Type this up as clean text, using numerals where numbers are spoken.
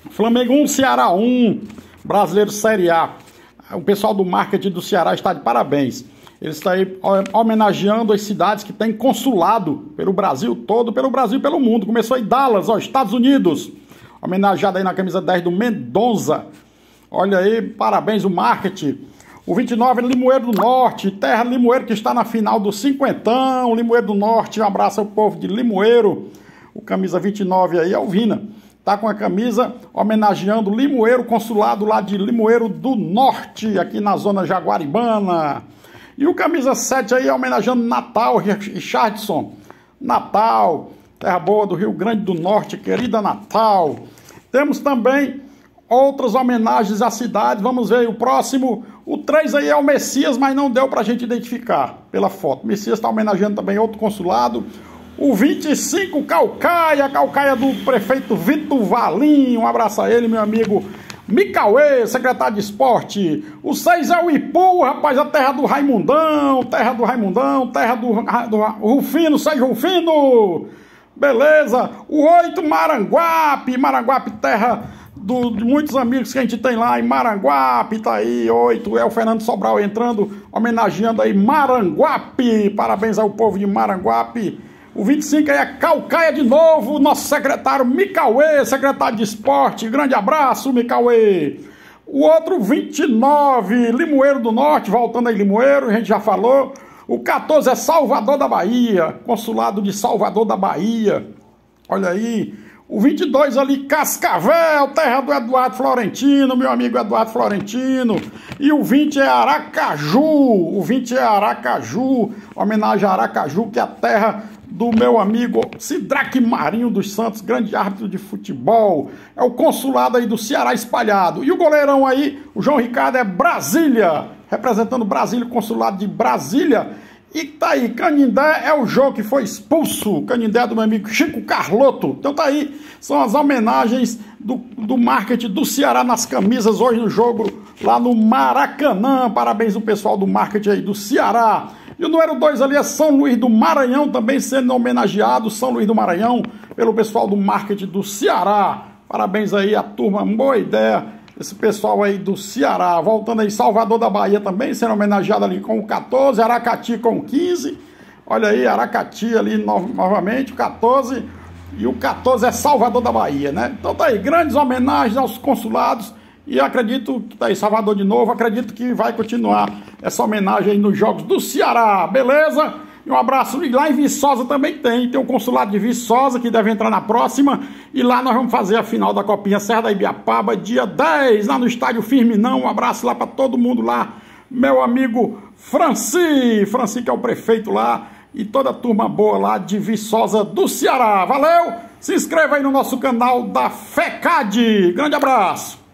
Flamengo 1, Ceará 1, Brasileiro Série A. O pessoal do marketing do Ceará está de parabéns. Eles estão aí homenageando as cidades que têm consulado pelo Brasil todo, pelo Brasil e pelo mundo. Começou em Dallas, Estados Unidos. Homenageado aí na camisa 10 do Mendonça. Olha aí, parabéns o marketing. O 29, Limoeiro do Norte, terra Limoeiro que está na final do cinquentão. Limoeiro do Norte, um abraço ao povo de Limoeiro. O camisa 29 aí, Alvina. Tá com a camisa homenageando Limoeiro, consulado lá de Limoeiro do Norte, aqui na zona Jaguaribana. E o camisa 7 aí homenageando Natal, Richardson. Natal, terra boa do Rio Grande do Norte, querida Natal. Temos também outras homenagens à cidade. Vamos ver o próximo. O 3 aí é o Messias, mas não deu pra gente identificar pela foto. O Messias está homenageando também outro consulado. O 25, Calcaia do prefeito Vitor Valim. Um abraço a ele, meu amigo Micauê, secretário de esporte. O 6 é o Ipu, rapaz, a terra do Raimundão, terra do Rufino, Sérgio Rufino. Beleza. O 8, Maranguape, terra de muitos amigos que a gente tem lá em Maranguape, tá aí, 8, é o Fernando Sobral entrando, homenageando aí Maranguape. Parabéns ao povo de Maranguape. O 25 aí é Calcaia de novo, nosso secretário Micauê, secretário de esporte. Grande abraço, Micauê. O outro 29, Limoeiro do Norte, voltando aí Limoeiro, a gente já falou. O 14 é Salvador da Bahia, consulado de Salvador da Bahia. Olha aí. O 22 ali, Cascavel, terra do Eduardo Florentino, meu amigo Eduardo Florentino. E o 20 é Aracaju, homenagem a Aracaju, que é a terra do meu amigo Sidraque Marinho dos Santos, grande árbitro de futebol. É o consulado aí do Ceará espalhado. E o goleirão aí, o João Ricardo, é Brasília, representando Brasília, o consulado de Brasília. E tá aí, Canindé é o jogo que foi expulso, Canindé do meu amigo Chico Carlotto. Então tá aí, são as homenagens do marketing do Ceará nas camisas hoje no jogo lá no Maracanã. Parabéns ao pessoal do marketing aí do Ceará. E o número 2 ali é São Luís do Maranhão, também sendo homenageado, São Luís do Maranhão, pelo pessoal do marketing do Ceará. Parabéns aí à turma, boa ideia, esse pessoal aí do Ceará. Voltando aí, Salvador da Bahia também, sendo homenageado ali com o 14, Aracati com o 15. Olha aí, Aracati ali novamente, o 14. E o 14 é Salvador da Bahia, né? Então tá aí, grandes homenagens aos consulados. E acredito que tá aí Salvador de novo, acredito que vai continuar essa homenagem aí nos jogos do Ceará, beleza? E um abraço, e lá em Viçosa também tem o consulado de Viçosa, que deve entrar na próxima, e lá nós vamos fazer a final da Copinha Serra da Ibiapaba, dia 10, lá no estádio Firminão. Um abraço lá para todo mundo lá, meu amigo Franci que é o prefeito lá, e toda a turma boa lá de Viçosa do Ceará, valeu? Se inscreva aí no nosso canal da FECAD, grande abraço!